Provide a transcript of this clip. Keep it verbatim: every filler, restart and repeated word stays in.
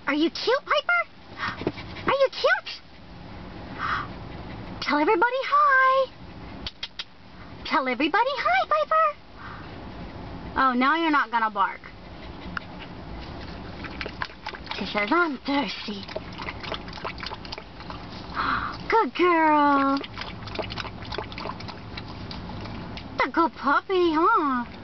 Are you cute, Piper? Are you cute? Tell everybody hi. Tell everybody hi, Piper. Oh, now you're not gonna bark. She says, I'm thirsty. Good girl. A good puppy, huh?